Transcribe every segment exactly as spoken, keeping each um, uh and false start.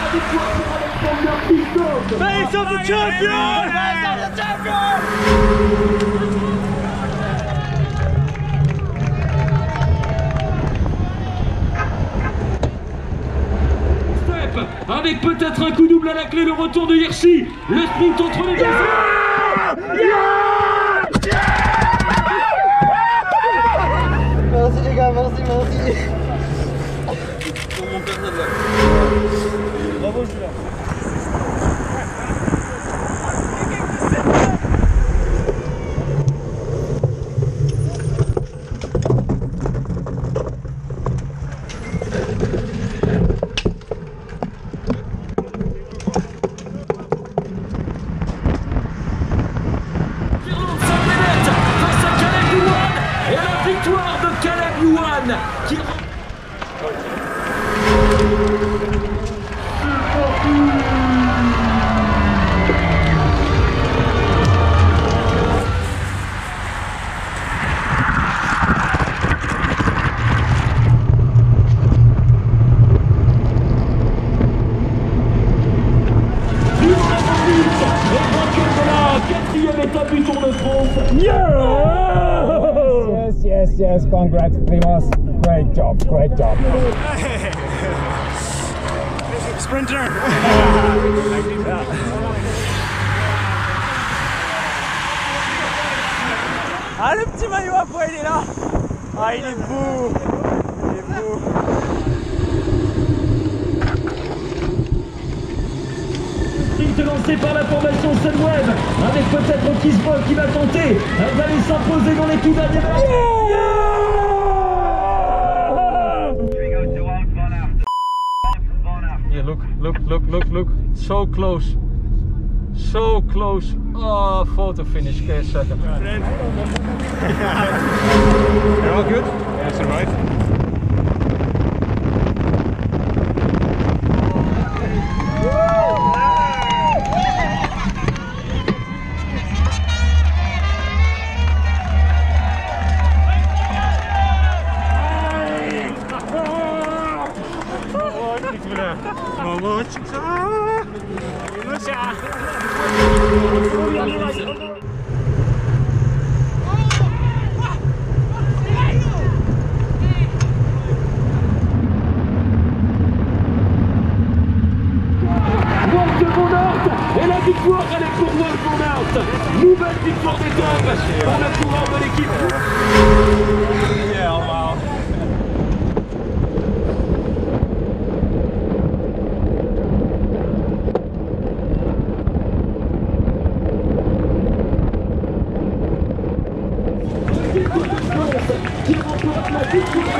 victoire pour Alexander Kristoff. Face of the champion! Face of the champion! Avec peut-être un coup double à la clé, le retour de Hirschi. Le sprint entre les deux. Yeah yeah Merci les gars, merci, merci. Pour mon personnage là. Bravo Julien. Qui... quatrième étape du Tour de France. Yeah! Yes, yes, yes, congrats, Primoz. Great job, great job. Sprinter! Ah, le petit maillot à poids, il est là! Ah, il est beau! Il est beau! Lancé par la formation Sunweb, avec peut-être Kisbol qui va tenter d'aller s'imposer dans les tout derniers mètres. Yeah, look, look, look, look, look, so close, so close. Oh, photo finish, K second. You're all good? Yes, all right. Et la victoire, elle est pour Wout van Aert. Nouvelle victoire d'étape pour le coureur de l'équipe. Yeah, wow. Qui remporte la victoire.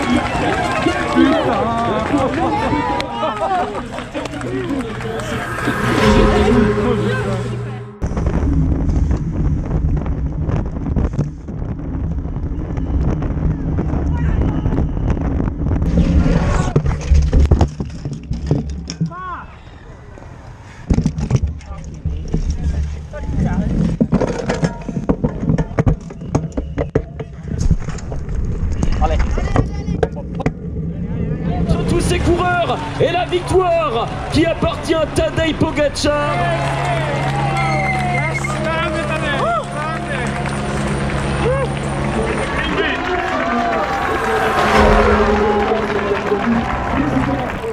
Tous ces coureurs et la victoire qui appartient à Tadej Pogačar. Yes,